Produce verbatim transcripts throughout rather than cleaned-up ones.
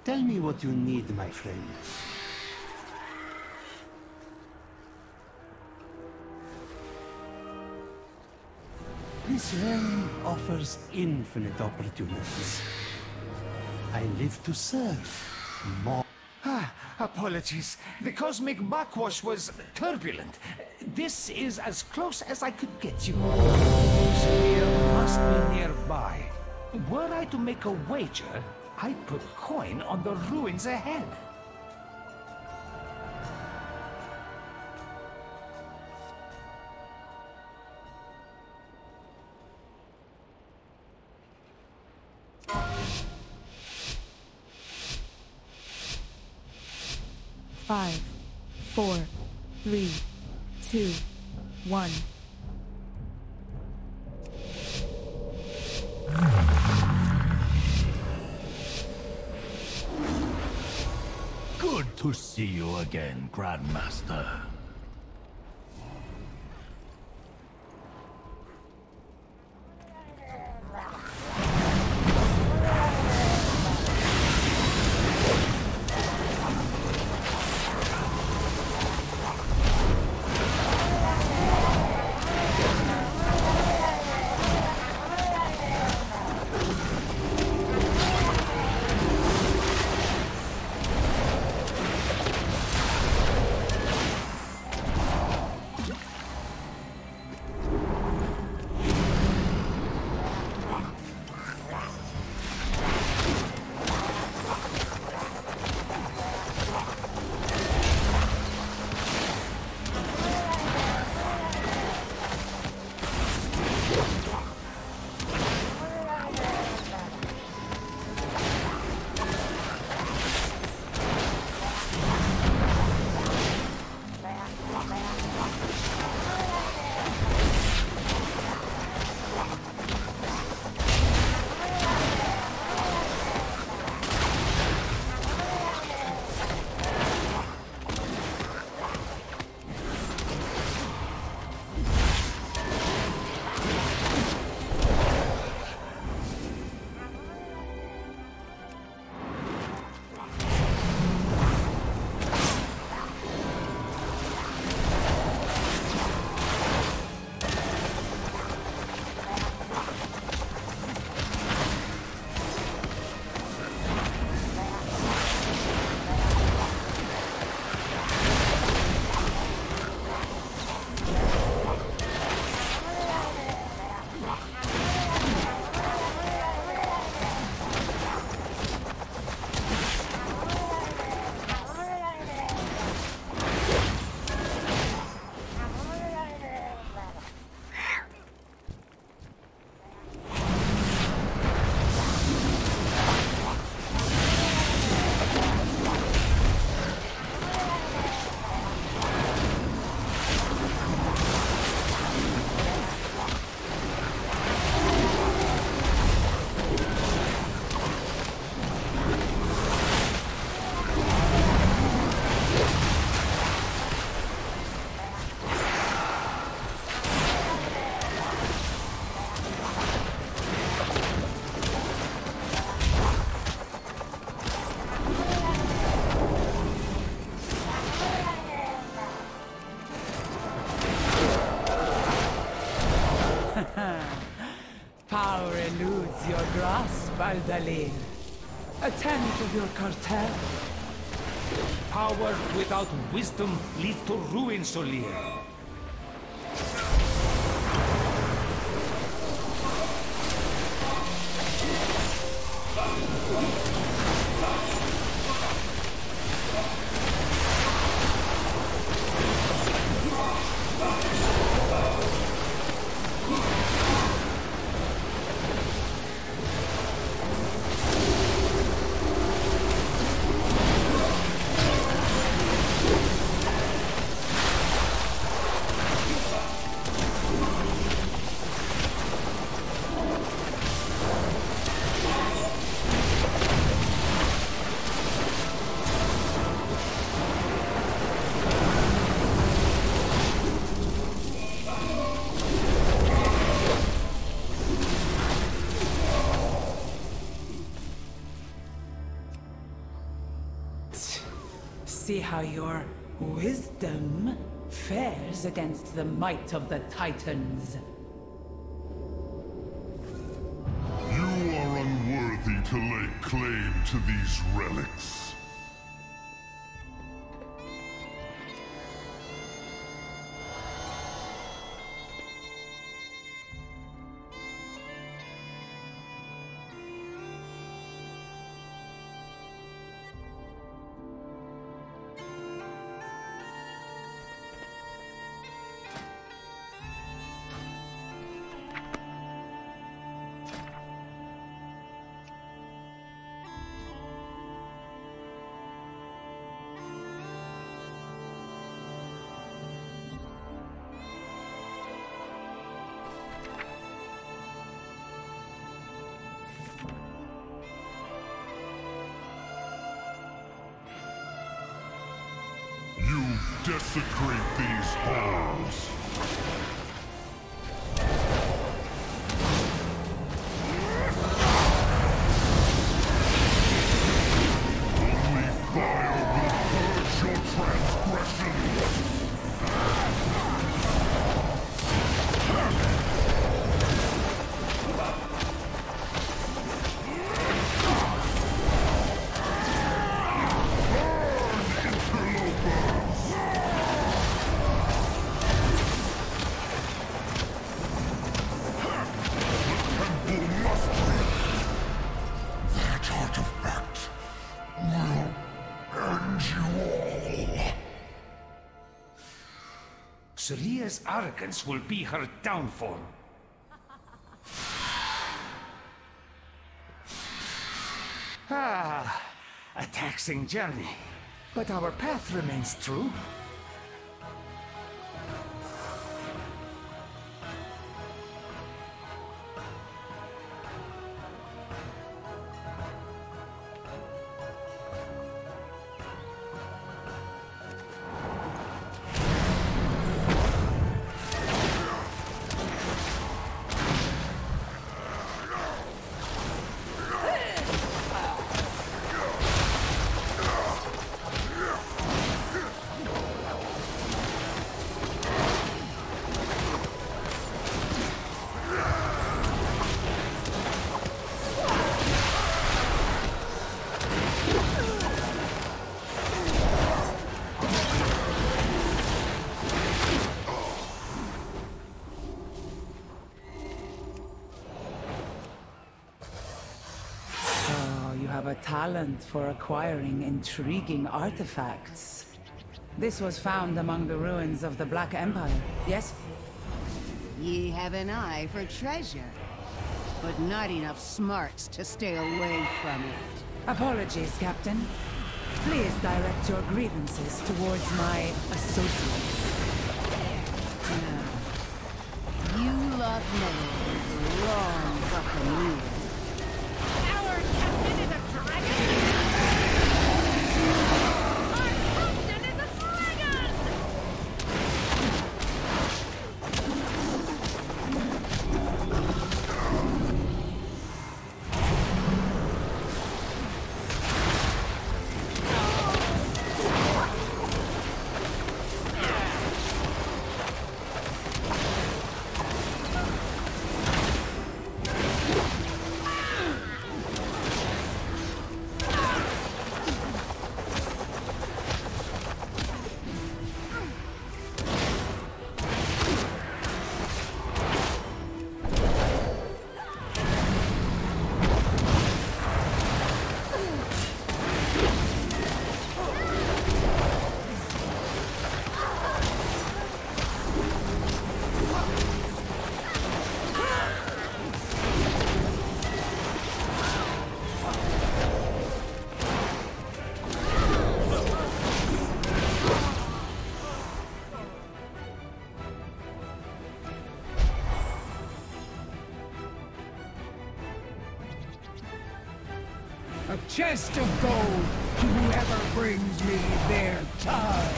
Tell me what you need, my friend. This realm offers infinite opportunities. I live to serve. More. Ah, apologies. The cosmic backwash was turbulent. This is as close as I could get you. Solir must be nearby. Were I to make a wager, I'd put coin on the ruins ahead. Five, four, three, two, one. Good to see you again, Grandmaster. Power eludes your grasp, Aldalir. A tenant of your cartel. Power without wisdom leads to ruin, Solir. see how your wisdom fares against the might of the Titans. You are unworthy to lay claim to these relics. You desecrate these halls. Only fire will purge your transgressions. Saria's arrogance will be her downfall. Ah, a taxing journey. But our path remains true. A talent for acquiring intriguing artifacts. This was found among the ruins of the Black Empire, yes? Ye have an eye for treasure, but not enough smarts to stay away from it. Apologies, Captain. Please direct your grievances towards my associates. Now, you lot know long buccaneer. Our captain is a dragon! Our captain is a dragon! A chest of gold to whoever brings me their time.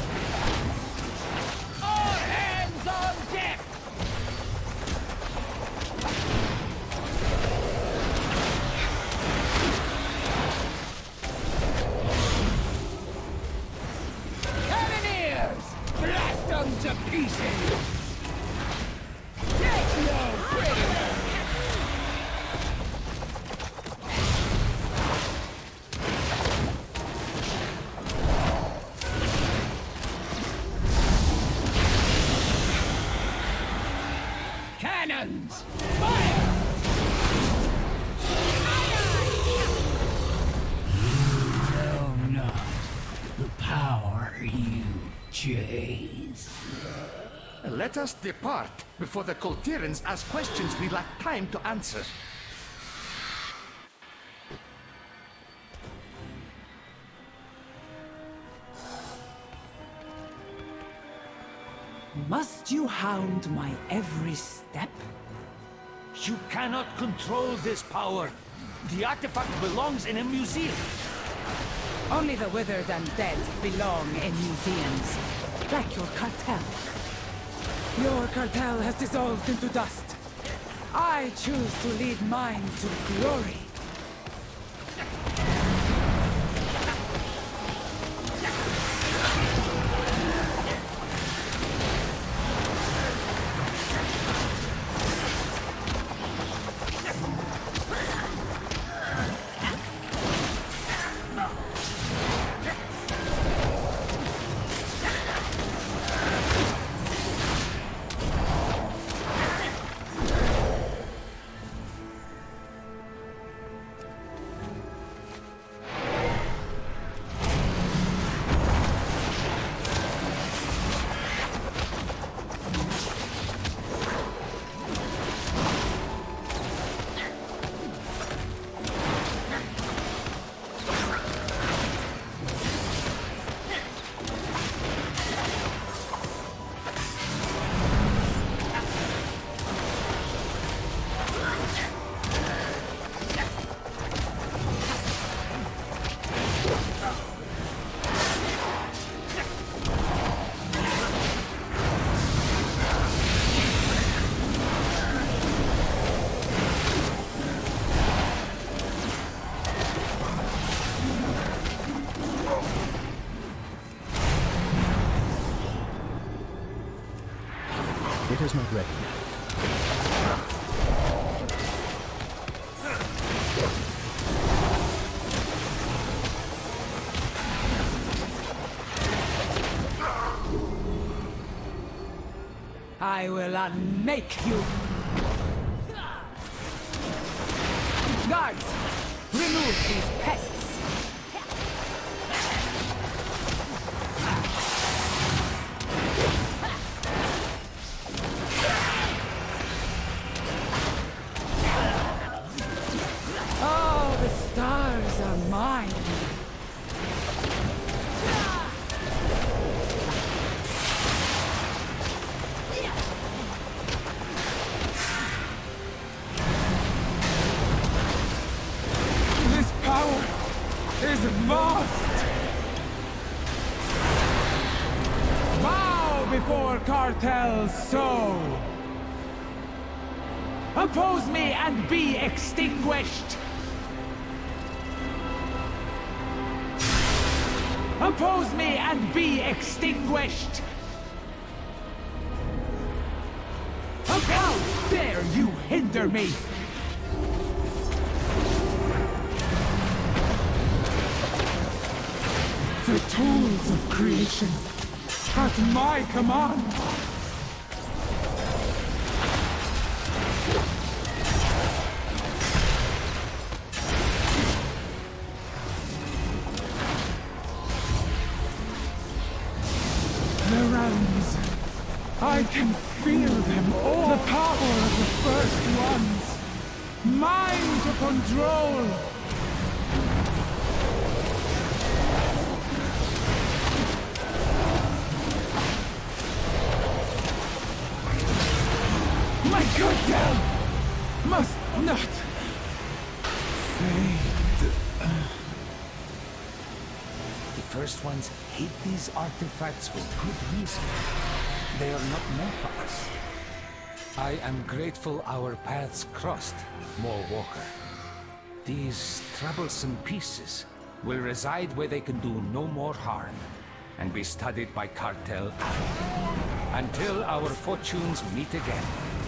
All hands on deck! cannons! Fire! No, not the power you chase. Let us depart before the Koltirans ask questions we lack time to answer. Must you hound my every step? You cannot control this power. The artifact belongs in a museum. Only the withered and dead belong in museums, like your cartel. Your cartel has dissolved into dust. I choose to lead mine to glory. It is not ready yet. I will unmake you! Guards! Remove these pests! Oh, the stars are mine! Is vast! Bow before cartel's soul! Oppose me and be extinguished! Oppose me and be extinguished! How dare you hinder me! The tools of creation, at my command! The realms, I can feel them all! The power of the first ones, mine to control! My cartel must not fade. The first ones hate these artifacts with good reason. They are not meant for us. I am grateful our paths crossed, Maw Walker. These troublesome pieces will reside where they can do no more harm, and be studied by cartel until our fortunes meet again.